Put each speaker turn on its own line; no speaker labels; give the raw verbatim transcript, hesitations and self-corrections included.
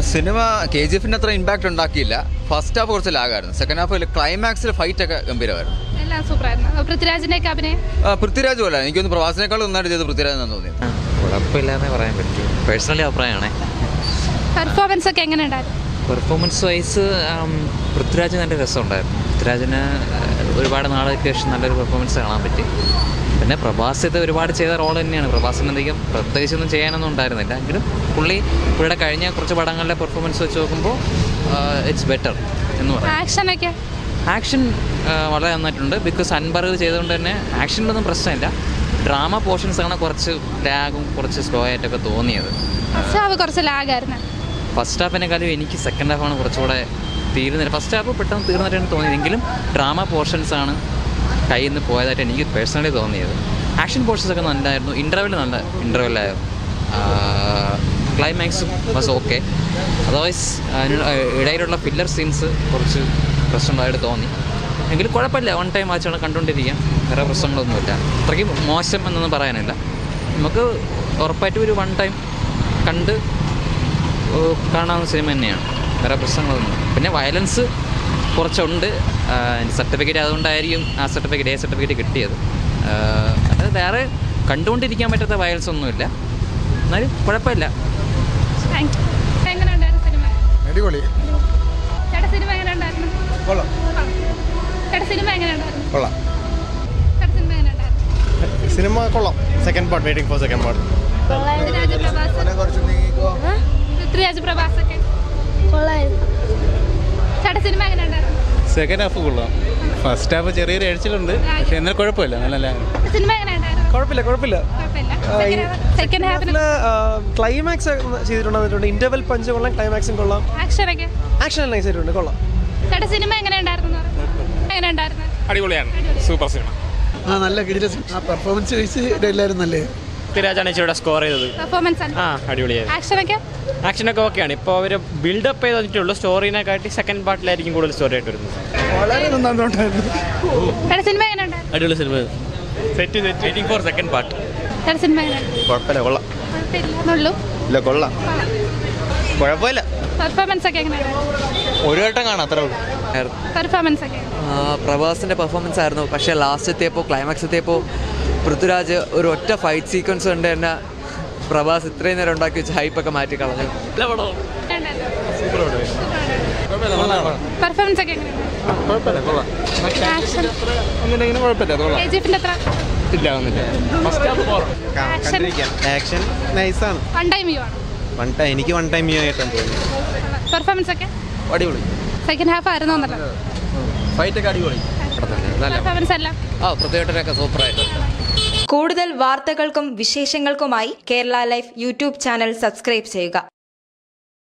Cinema K G എഫിന് അത്ര impact ഉണ്ടാക്കിയില്ല. ഫസ്റ്റ് ഹാഫ് കുറച്ച് ലാഗായിരുന്നു. സെക്കൻഡ് ഹാഫിൽ ക്ലൈമാക്സിൽ ഫൈറ്റ് ഒക്കെ ഗംഭീരമായിരുന്നു.
എല്ലാം സൂപ്പറായിരുന്നു. പൃഥ്വിരാജിന്റെ ഒക്കെ അഭിനയം
പൃഥ്വിരാജ് പോലെ എനിക്കൊന്ന് പ്രവാസിനേക്കാൾ നന്നായിട്ട് ചെയ്ത് പൃഥ്വിരാജ് എന്ന് തോന്നി.
കുഴപ്പമില്ലാന്നേ പറയാൻ പറ്റും. പേഴ്സണലി അഭിപ്രായമാണ്.
പെർഫോമൻസ് ഒക്കെ എങ്ങനെ ഉണ്ടായിരുന്നു?
പെർഫോമൻസ് വൈസ് പൃഥ്വിരാജ് നല്ല രസമുണ്ടായിരുന്നു. പൃഥ്വിരാജിന് ഒരുപാട് നാളുകൾക്ക് ശേഷം നല്ലൊരു പെർഫോമൻസ് കാണാൻ പറ്റി. പിന്നെ പ്രഭാസ് ഇത് ഒരുപാട് ചെയ്ത റോൾ തന്നെയാണ്. പ്രഭാസിന് അധികം പ്രത്യേകിച്ചൊന്നും ചെയ്യാനൊന്നും ഉണ്ടായിരുന്നില്ല. എങ്കിലും പുള്ളി പുള്ളിയുടെ കഴിഞ്ഞ കുറച്ച് പടങ്ങളിലെ പെർഫോമൻസ് വെച്ച് നോക്കുമ്പോൾ ഇറ്റ്സ് ബെറ്റർ എന്ന് പറയാം.
ആക്ഷനൊക്കെ
ആക്ഷൻ വളരെ നന്നായിട്ടുണ്ട്. ബിക്കോസ് അൻപർ ചെയ്തുകൊണ്ട് തന്നെ ആക്ഷനിലൊന്നും പ്രശ്നമില്ല. ഡ്രാമ പോർഷൻസ് ആണ് കുറച്ച് ലാഗും കുറച്ച് സ്ലോ ആയിട്ടൊക്കെ തോന്നിയത്.
ഫസ്റ്റ് ഹാഫ് കുറച്ച് ലാഗായിരുന്നു.
ഫസ്റ്റ് ഹാഫിനെക്കാളും എനിക്ക് സെക്കൻഡ് ഹാഫാണ് കുറച്ചുകൂടെ തീരുന്നില്ല. ഫസ്റ്റ് ഹാഫ് പെട്ടെന്ന് തീർന്നിട്ടാണ് തോന്നിയതെങ്കിലും ഡ്രാമ പോർഷൻസാണ് കയ്യിൽ നിന്ന് പോയതായിട്ട് എനിക്ക് പേഴ്സണലി തോന്നിയത്. ആക്ഷൻ പോർഷൻസ് ഒക്കെ നല്ലതായിരുന്നു. ഇൻ്റർവെൽ നല്ല ഇൻ്റർവെല്ലായിരുന്നു. ക്ലൈമാക്സും വാസ് ഓക്കെ. അതർവൈസ് ഇടയിലുള്ള ഫില്ലർ സീൻസ് കുറച്ച് പ്രശ്നമുള്ളതായിട്ട് തോന്നി. എങ്കിലും കുഴപ്പമില്ല. വൺ ടൈം വാച്ചാണ് കണ്ടുകൊണ്ടിരിക്കാം. വേറെ പ്രശ്നങ്ങളൊന്നുമില്ല. അത്രയ്ക്കും മോശം എന്നൊന്നും പറയാനില്ല. നമുക്ക് ഉറപ്പായിട്ടും ഒരു വൺ ടൈം കണ്ട് കാണാവുന്ന സിനിമ തന്നെയാണ്. വേറെ പ്രശ്നങ്ങളൊന്നും. പിന്നെ വയലൻസ് കുറച്ചുണ്ട്. സർട്ടിഫിക്കറ്റ് അതുകൊണ്ടായിരിക്കും ആ സർട്ടിഫിക്കറ്റ് എ സർട്ടിഫിക്കറ്റ് കിട്ടിയത്. അത് വേറെ കണ്ടുകൊണ്ടിരിക്കാൻ പറ്റാത്ത വയലൻസ് ഒന്നുമില്ല. എന്നാലും കുഴപ്പമില്ല.
അടിപൊളി.
സിനിമ എങ്ങനെ ഉണ്ടായിരുന്നു? സിനിമ എങ്ങനെ ഉണ്ടായിരുന്നു?
കൊള്ളാം. സിനിമ കൊള്ളാം. Second part waiting for second part.
Prithviraj Prabhas ഒക്കെ ചേട്ടാ സിനിമ എങ്ങനെ ഉണ്ടായിരുന്നു?
സെക്കൻഡ് ഹാഫ് കൊള്ളാം. ഫസ്റ്റ് ഹാഫ് ചെറിയൊരു എഴുച്ചിലുണ്ട്. പക്ഷെ എന്നാൽ കുഴപ്പമില്ല. നല്ല
സിനിമ എങ്ങനെ ഉണ്ടായിരുന്നു?
കുഴപ്പമില്ല കുഴപ്പമില്ല
സെക്കൻഡ് ഹാഫിൽ
ക്ലൈമാക്സ് ചെയ്തിട്ടുണ്ട്. ഇന്റർവെൽ പഞ്ച് കൊള്ളാം. ക്ലൈമാക്സും കൊള്ളാം.
ആക്ഷൻ ഒക്കെ
ആക്ഷൻ നൈസ് ആയിട്ടുണ്ട്. കൊള്ളാം.
ചേട്ടാ സിനിമ എങ്ങനെ ഉണ്ടായിരുന്നു? എങ്ങനെ ഉണ്ടായിരുന്നു?
അടിപൊളിയാണ്. സൂപ്പർ സിനിമ.
ആ നല്ല കിടില പെർഫോമൻസ് വെച്ച് എല്ലാവരും നല്ലേ.
പൃഥ്വിരാജാണ് ഇച്ചിരി സ്കോർ ചെയ്തത്.
പെർഫോമൻസ്
ആ അടിപൊളിയായിരുന്നു.
ആക്ഷൻ ഒക്കെ
ആക്ഷനൊക്കെ ഓക്കെയാണ്. ഇപ്പോൾ അവർ ബിൽഡപ്പ് ചെയ്ത് വന്നിട്ടുള്ളൂ. സ്റ്റോറിനെ കാട്ടി സെക്കൻഡ് പാർട്ടിലായിരിക്കും കൂടുതൽ സ്റ്റോറി ആയിട്ട് വരുന്നത്.
വളരെ നന്നായിട്ടുണ്ടായിരുന്നു.
സിനിമ എങ്ങനെ ഉണ്ടായിരുന്നു?
അടിപൊളി സിനിമ. Set set waiting for second part.
സിനിമ എങ്ങനെ?
കുഴപ്പമില്ല. കൊള്ളാം.
കുഴപ്പമില്ലെന്നുള്ളൂ.
ഇല്ല കൊള്ളാം. കുഴപ്പമില്ല.
പെർഫോമൻസ് ഒക്കെ എങ്ങനെയാണ്?
ഒരു വട്ടം കാണാം അത്രേ ഉള്ളൂ.
പെർഫോമൻസ് ഒക്കെ
പ്രഭാസിൻ്റെ പെർഫോമൻസ് ആയിരുന്നു. പക്ഷേ ലാസ്റ്റ് എത്തിയപ്പോൾ ക്ലൈമാക്സ് എത്തിയപ്പോൾ പൃഥ്വിരാജ് ഒരു ഒറ്റ ഫൈറ്റ് സീക്വൻസ് കൊണ്ട് തന്നെ പ്രഭാസ് ഇത്രയും നേരം ഉണ്ടാക്കി വെച്ച് ഹൈപ്പൊക്കെ മാറ്റി കളഞ്ഞു.
പെർഫോമൻസ് ഒക്കെ
ആക്ഷൻ നൈസാണ്.
വൺ ടൈം വ്യൂ ആണ്.
വൺ ടൈം എനിക്ക് വൺ ടൈം വ്യൂ ആയിട്ടാണ് തോന്നുന്നത്.
പെർഫോമൻസ് ഒക്കെ
അടിപൊളി.
സെക്കൻഡ് ഹാഫ് ആയിരുന്നു എന്നല്ലോ.
ഫൈറ്റൊക്കെ അടിപൊളി.
പെർഫോമൻസ് എല്ലാം
ആ പൃഥ്വിരാജൊക്കെ സൂപ്പറായിട്ട്.
കൂടുതൽ വാർത്തകൾക്കും വിശേഷങ്ങൾക്കുമായി Kerala life YouTube channel subscribe ചെയ്യുക.